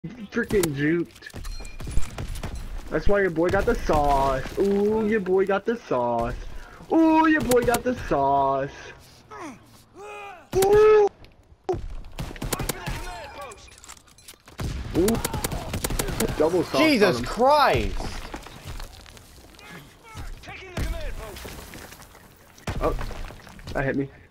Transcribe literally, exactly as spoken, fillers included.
freaking juked. That's why your boy got the sauce. Ooh, your boy got the sauce. Ooh, your boy got the sauce. Ooh. Ooh. Double sauce. Jesus on him. Christ! Oh, that hit me.